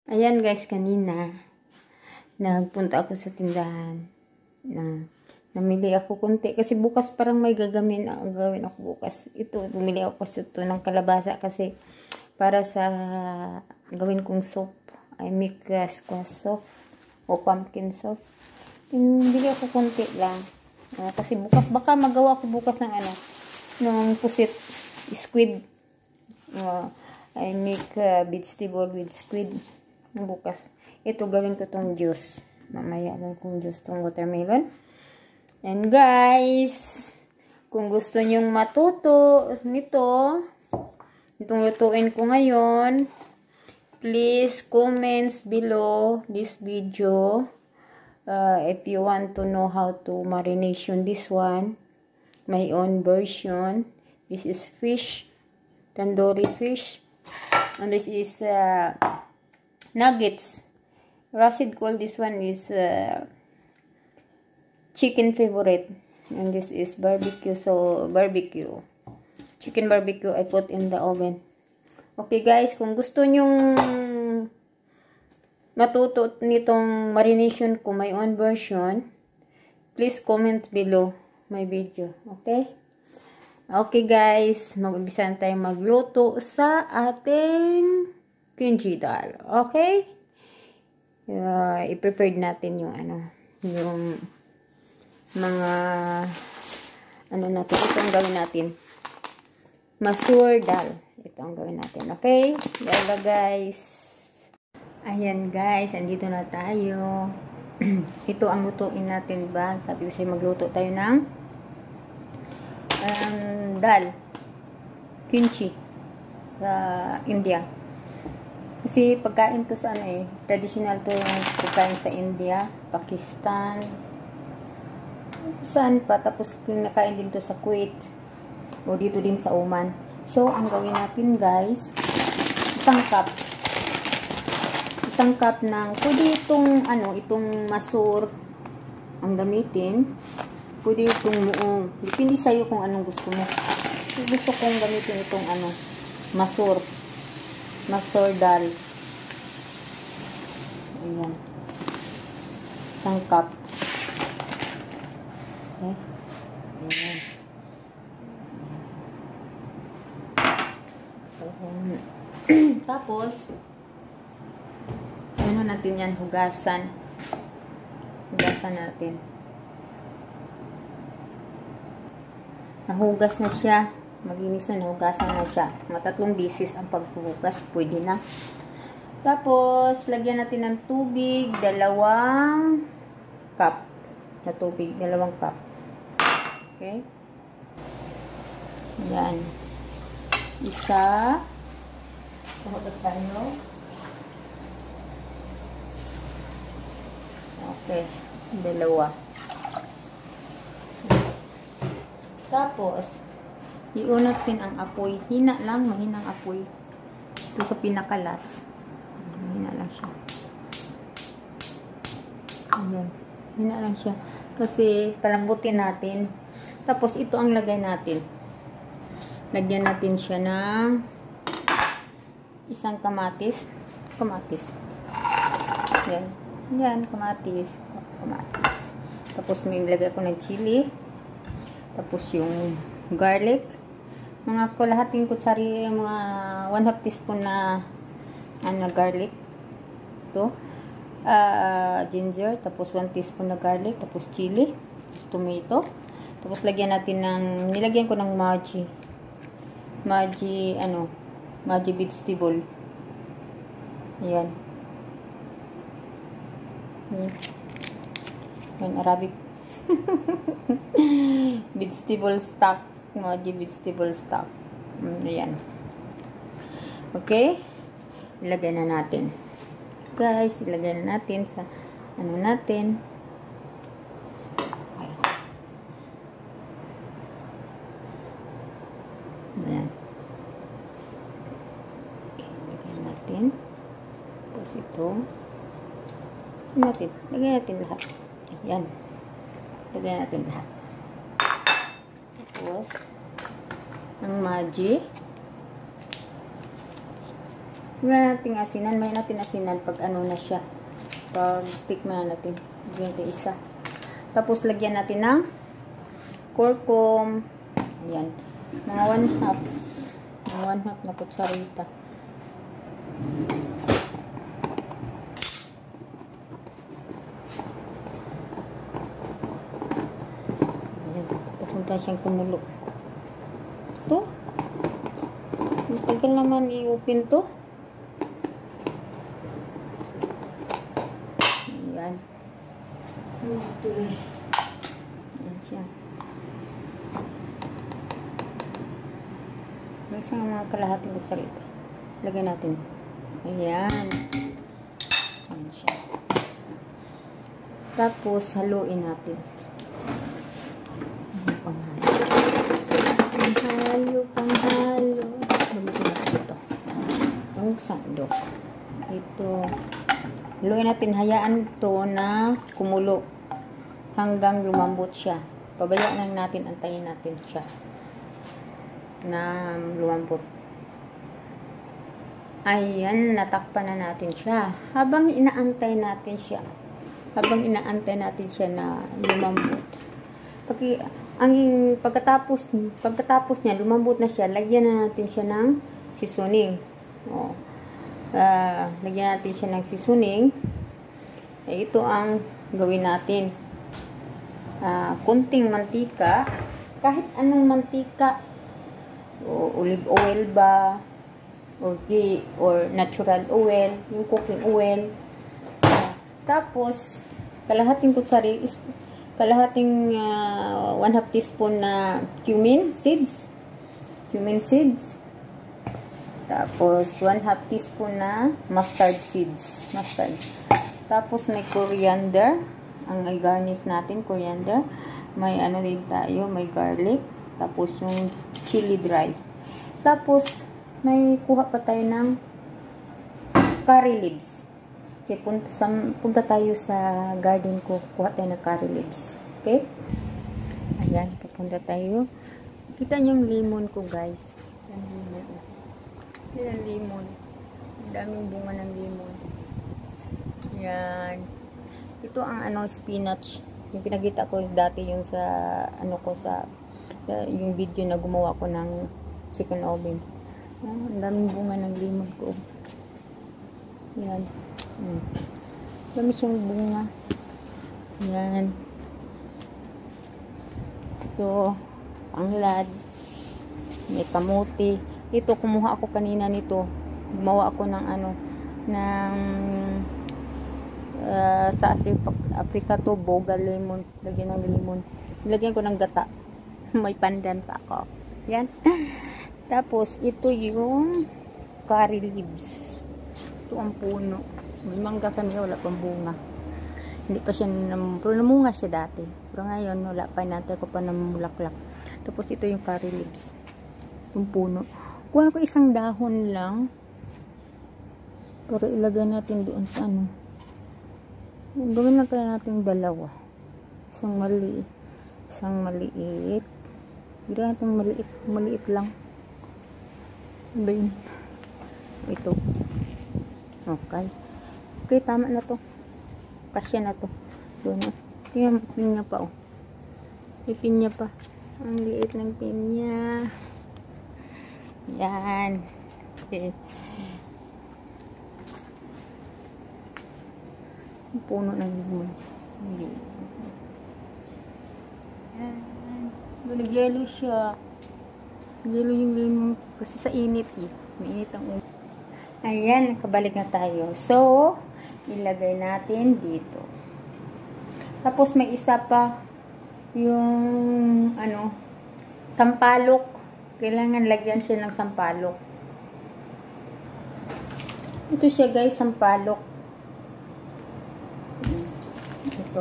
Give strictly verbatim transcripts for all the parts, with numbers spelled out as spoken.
Ayan guys, kanina nagpunta ako sa tindahan. Na, namili ako konti kasi bukas parang may gagamin na gawin ako bukas. Ito, bumili ako kasi ito ng kalabasa kasi para sa gawin kong soup. I make uh, squash soup o pumpkin soup. Bili ako konti lang. Uh, kasi bukas, baka magawa ko bukas ng ano, ng pusit, squid. Uh, I make uh, vegetable with squid. Bukas. Ito gawin ko tong juice. Mamaya lang kong juice tong watermelon. And guys, kung gusto nyong matuto nito, itong lutuin ko ngayon, please comments below this video uh, if you want to know how to marination this one. My own version. This is fish, tandoori fish. And this is uh, nuggets. Rashid called this one is uh, chicken favorite, and this is barbecue. So barbecue, chicken barbecue I put in the oven. Okay guys, kung gusto nyong matuto nitong marination ko, my own version, please comment below my video. Okay? Okay guys, mag-umpisa na tayong magluto sa ating kimchi dal. Okay? Uh, i-prepared natin yung ano, yung mga ano natin. Ito ang gawin natin. Masoor dal. Ito ang gawin natin. Okay? Yala guys. Ayan guys, andito na tayo. Ito ang lutuin natin ba? Sabi ko sa'yo magluto tayo ng um, dal. Kimchi. Sa India. Kasi pagkain to sa ano eh, traditional to yung pagkain sa India, Pakistan, saan pa, tapos nakain din to sa Kuwait, o dito din sa Oman. So, ang gawin natin guys, isang cup, isang cup ng, pwede itong, ano, itong masoor, ang gamitin, pwede itong muong, depende sa'yo kung anong gusto mo. Gusto kong gamitin itong, ano, masoor. Masoor dal. Ayan. Isang cup. Okay. Ayan. Tapos, ano natin yan? Hugasan. Hugasan natin. Nahugas na siya. Maglinis na, nahugasan na siya. Mga tatlong bisis ang paghugas, pwede na. Tapos, lagyan natin ng tubig, dalawang cup. Na tubig, dalawang cup. Okay? Yan. Isa. Puhutot tayo. Okay. Dalawa. Tapos, iunatin ang apoy. Hina lang, mahinang apoy. Ito sa pinakalas. Hina lang siya. Ayan. Hina lang siya. Kasi palambutin natin. Tapos ito ang lagay natin. Lagyan natin siya ng isang kamatis. Kamatis. Yan. Yan, kamatis. Kamatis. Tapos may lagay ko ng chili. Tapos yung garlic. Mga kalahating kutsari, mga one half teaspoon na ano, garlic. Ito. Uh, ginger. Tapos one teaspoon na garlic. Tapos chili. Tapos tomato. Tapos lagyan natin ng, nilagyan ko ng maji. Maji, ano, maji vegetable. Ayan. Hmm. Ayan, Arabic. Vegetable stock. Maji vegetable stock. Ayan. Okay. Ilagay na natin. Guys, ilagay na natin sa ano natin. Ayan. Okay, ilagay natin. Tapos ito. Lagay natin. Lagay natin lahat. Ayan. Lagay natin lahat. Tapos, ang maji. Wala nating asinan. May natin asinan pag ano na siya. Pag tikman na natin. Lagyan natin isa. Tapos lagyan natin ng kurkum. Ayan. Mga one half. Mga one half na kutsarita. Ayan. Papunta siyang kumulo. Ito. Matagal naman i-open to. Ayan. Ito eh. Ayan siya. May isang mga kalahating kutsarita. Lagyan natin. Ayan. Ayan siya. Tapos, haluin natin. Panghalo. Panghalo, panghalo. Gamitin natin ito. Ang sandok. Ito. Haluin natin. Hayaan ito na kumulo. Hanggang lumambot siya. Pabayaan lang natin. Antayin natin siya. Na lumambot. Ayan. Natakpan na natin siya. Habang inaantay natin siya. Habang inaantay natin siya na lumambot. Pag, ang pagkatapos, pagkatapos niya, lumambot na siya, lagyan na natin siya ng seasoning. O, uh, lagyan natin siya ng seasoning. Eh, ito ang gawin natin. Uh, kunting mantika. Kahit anong mantika. O olive oil ba, or ghee, or natural oil, yung cooking oil. Uh, tapos, kalahating kutsari is kalahating uh, one half teaspoon na cumin seeds. Cumin seeds. Tapos, one half teaspoon na mustard seeds. Mustard. Tapos, may coriander. Ang i-garnish natin, coriander. May ano din tayo, may garlic. Tapos, yung chili dry. Tapos, may kuha pa tayo ng curry leaves. Okay, punta, sa, punta tayo sa garden ko. Kuha tayo ng curry leaves. Okay? Ayan, papunta tayo. Kita niyo yung lemon ko, guys. Yan, lemon. Yan, lemon. Ang daming bunga ng lemon. Yan. Ito ang ano, spinach. Yung pinagita ko dati yung sa, ano ko, sa, uh, yung video na gumawa ko ng chicken oven. Ah, ang daming bunga ng lemon ko. Yan. Hmm. Dami siyang bunga. Yan. Ito, panglad. May kamuti. Ito, kumuha ako kanina nito. Gumawa ako ng ano, ng uh, sa Africa, Africa to, boga lemon. Lagyan ng lemon. Lagyan ko ng gata. May pandan pa ako. Yan. Tapos, ito yung curry leaves. Ito ang puno. May mangga kami, wala pang bunga. Hindi pa siya, pero namunga siya dati. Pero ngayon, wala pa, natin ko pa namulaklak. Tapos ito yung curry leaves. Yung puno. Kuha ko isang dahon lang. Para ilagay natin doon sa ano. Gawin lang kaya natin dalawa. Isang maliit. Isang maliit. Gawin natin maliit. Maliit lang. Ba yun? Ito. Okay. Okay, tama na to. Kasya na to. Doon. Tingnan mo, pinya pa, oh. May pinya pa. Ang liit ng pinya. Yan. Okay. Puno ng limon. Yan. Yellow siya. Yellow yung limon. Kasi sa init, eh. May init ang ulo. Ayan, nakabalik na tayo. So, ilagay natin dito. Tapos may isa pa yung ano, sampalok. Kailangan lagyan siya ng sampalok. Ito siya, guys, sampalok. Ito.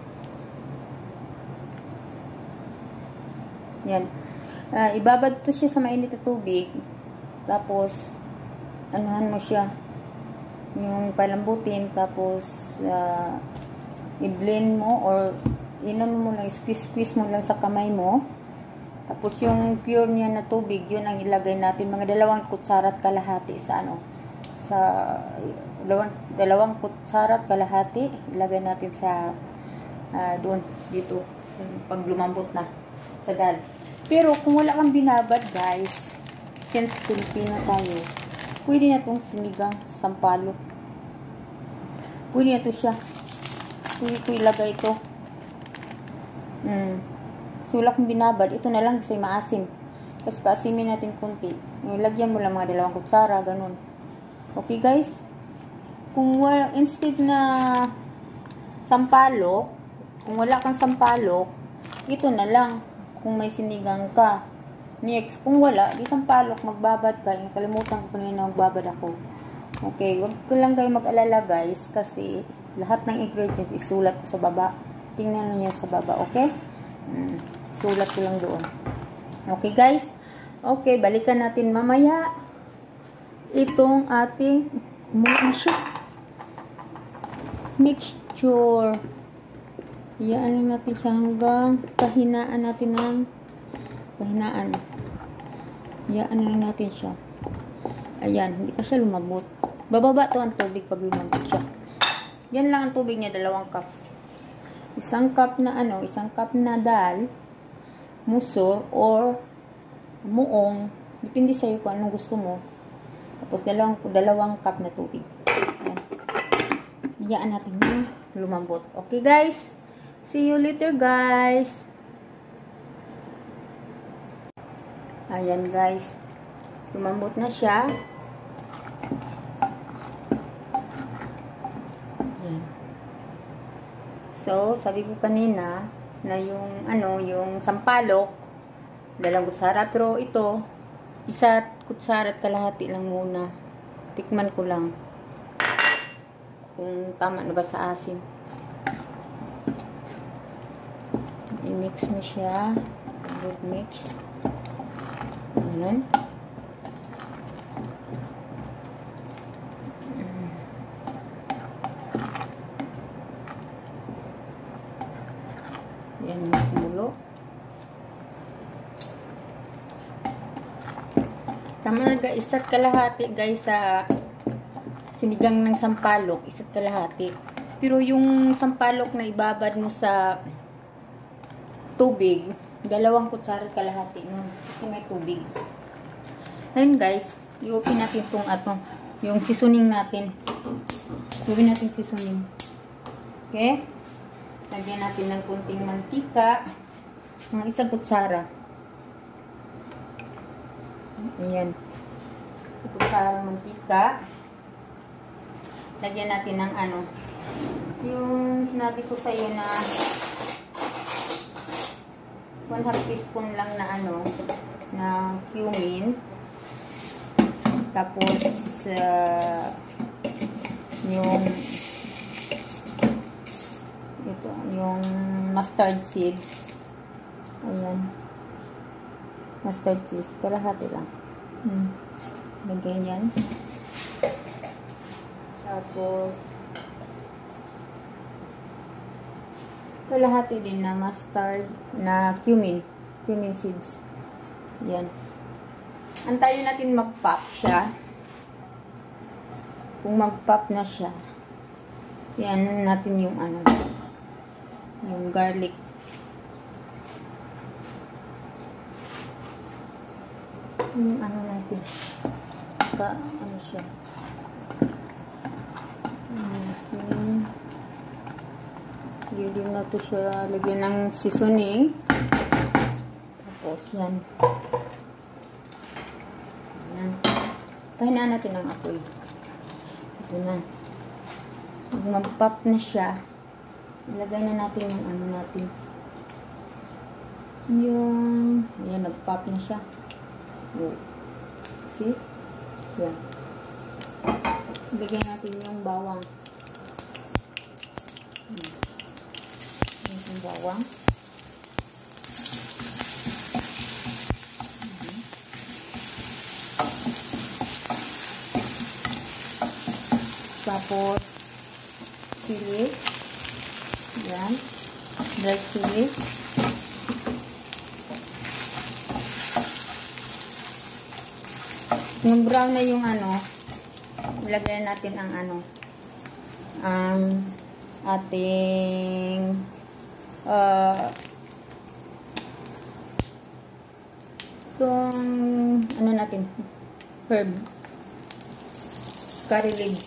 Yan. Uh, ibabad ito siya sa mainit na tubig. Tapos anuhan mo siya, yung palambutin, tapos uh, i-blend mo or inon mo lang, squeeze-squeeze mo lang sa kamay mo. Tapos yung pure niya na tubig, yun ang ilagay natin, mga dalawang kutsara at kalahati sa ano, sa dalawang, dalawang kutsara at kalahati. Ilagay natin sa uh, doon, dito, pag lumambot na sa dal. Pero kung wala kang binabad guys, since Pilipino tayo, pwede na itong sinigang sampalok. Pwede na ito siya. Pwede ko ilagay ito. Hmm. So, wala kang binabad. Ito na lang kasi maasim. Kasi paasimin natin konti. Ilagyan mo lang mga dalawang kutsara, ganun. Okay guys? Kung wala, instead na sampalok, kung wala kang sampalok, ito na lang. Kung may sinigang ka. Next, kung wala, di sampalok, magbabad ka. Kalimutan ko kanina magbabad ako. Okay, wag ko lang kayo mag-alala guys, kasi lahat ng ingredients isulat ko sa baba. Tingnan nyo yan sa baba, okay? Hmm, isulat ko lang doon. Okay guys? Okay, balikan natin mamaya itong ating muna siya mixture. Iyaan natin siya hanggang kahinaan natin ng kahinaan. Iyaan na natin siya. Ayan, hindi pa siya lumabot. Bababa to ang tubig pag lumabot siya. Yan lang ang tubig niya, dalawang cup. Isang cup na ano, isang cup na dal, musor, or muong. Depende sa'yo kung anong gusto mo. Tapos dalawang, dalawang cup na tubig. Ayan. Iyaan natin na lumambot. Okay guys? See you later guys. Ayan guys. Lumambot na siya. Ayan. So, sabi ko kanina na yung ano, yung sampalok, dalawang kutsara. Pero ito, isa kutsara at kalahati lang muna. Tikman ko lang kung tama na ba sa asin. I-mix mo siya. Good mix. Ayan. Ayan yung kumulo. Tama na guys. Isa't kalahati guys sa sinigang ng sampalok. Isa't kalahati. Pero yung sampalok na ibabad mo sa tubig, dalawang kutsara kalahati nun. Kasi may tubig. Ayun guys, i-open natin itong ato, yung seasoning natin. Gawin natin seasoning. Okay? Lagyan natin ng kunting mantika. Mga isang kutsara. Ayan. Isang kutsara mantika. Lagyan natin ng ano, yung sinabi ko sa iyo na one half teaspoon lang na ano, na cumin. Tapos, uh, yung ito, yung mustard seeds. Ayan. Mustard seeds. Kalahati lang. Hmm. Lagyan yan. Tapos, kalahati din na mustard, na cumin. Cumin seeds. Yan. Antayin natin mag-pop siya. Kung mag-pop na siya, yan natin yung ano, yung garlic. Yung ano natin. Ka, ano siya. Yung Lagyan na ito siya, lagyan ng seasoning. Tapos yan. Ayan. Pahinaan natin ang apoy. Ito na. Pag mag-pop na siya, ilagay na natin yung ano natin. Yung, ayan, nag-pop na siya. Oh. See? Yan. Ilagay natin yung bawang. Hmm. Yung bawang. Mm-hmm. Tapos, chili. Yan. Dry chili. Yung brown na yung ano, ilagay natin ang ano, ang ating uh, itong ano natin, herb, curry leaves.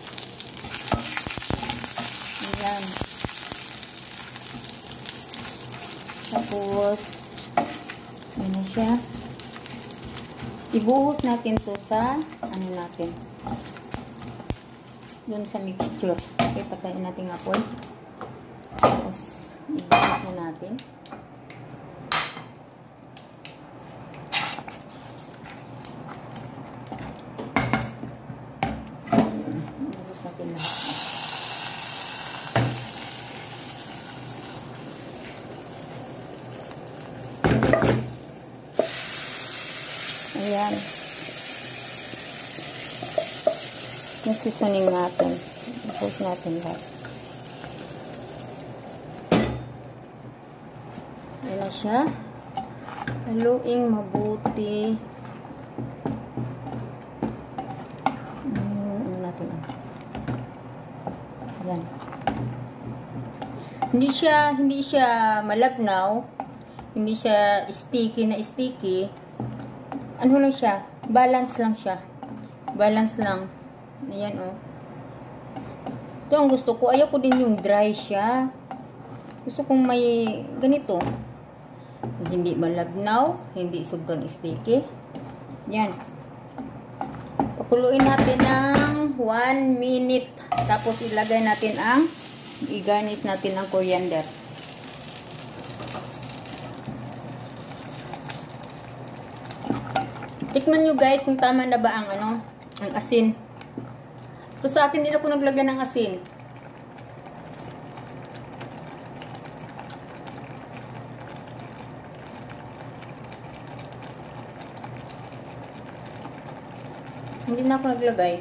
Ayan. Tapos ano siya, ibuhos natin to sa ano natin, dun sa mixture. Okay, patayin natin ang apoy. Tapos ibuhos na natin. Ibuhos natin lahat. Ayan. Yung seasoning natin. Ipost natin lahat. Ayan na siya. Haluing mabuti. Ano natin. Ayan. Hindi siya, hindi siya malabnaw. Hindi siya sticky na sticky. Ano lang siya, balance lang siya. Balance lang. Ayan, oh. Ito ang gusto ko. Ayaw ko din yung dry siya. Gusto kong may ganito. Hindi malabnaw, hindi sobrang sticky. Yan. Pakuluin natin ng one minute. Tapos ilagay natin ang, i-garnish natin ang coriander. Tikman nyo guys kung tama na ba ang ano, ang asin. So sa atin din ako naglagay ng asin. Hindi na ako naglagay.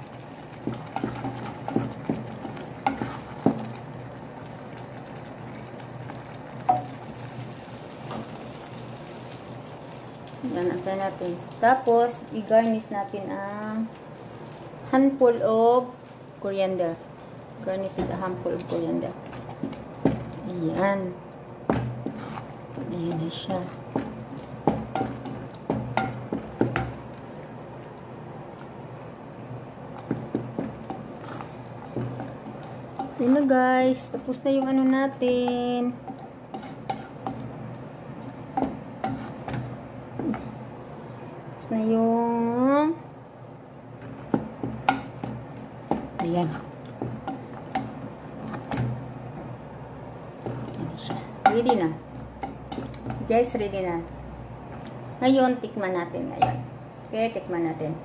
Yan, antay natin. Tapos, i-garnish natin ang handful of coriander. Garnish with a handful of coriander. Ayan. Ayan na siya. Ayan na guys. Tapos na yung ano natin. Na yung ayan. Ready na. Guys, ready na. Ngayon, tikman natin ngayon. Okay, tikman natin.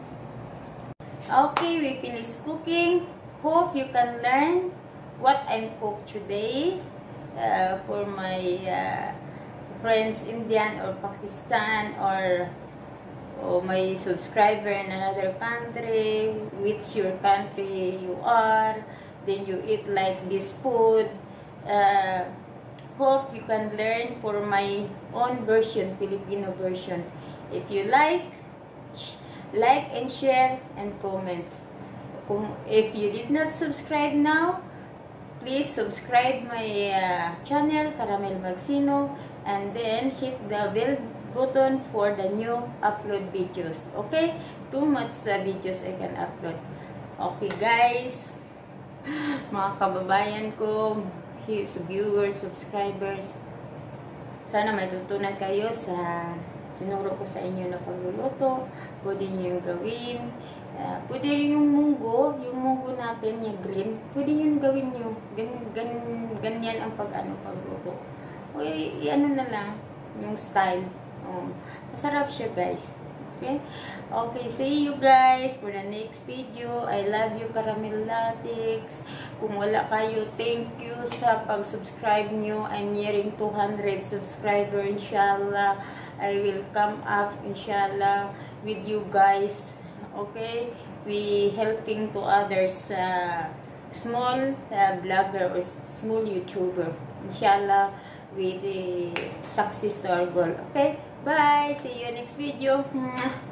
Okay, we finished cooking. Hope you can learn what I cooked today uh, for my uh, friends Indian or Pakistan or or my subscriber in another country, which your country you are, then you eat like this food. Uh, hope you can learn for my own version, Filipino version. If you like, like and share and comments. If you did not subscribe now, please subscribe my uh, channel, Caramel Magsino, and then hit the bell button for the new upload videos. Okay? Too much uh, videos I can upload. Okay guys, mga kababayan ko, viewers, subscribers, sana may tutunan kayo sa tinuro ko sa inyo na pagluluto. Pwede nyo yung gawin. Uh, pwede rin yung munggo, yung munggo natin, yung green, pwede nyo gawin nyo. Gan, gan, ganyan ang pag, ano, pagluto. O i-ano na lang, yung style. Um, masarap siya guys. Okay? Okay, see you guys for the next video. I love you, Caramel Latex. Kung wala kayo, thank you sa pag-subscribe nyo. I'm nearing two hundred subscriber, inshallah. I will come up, inshallah, with you guys. Okay? We helping to others, uh, small uh, vlogger or small YouTuber. Inshallah, we uh, success to our goal. Okay? Bye! See you next video.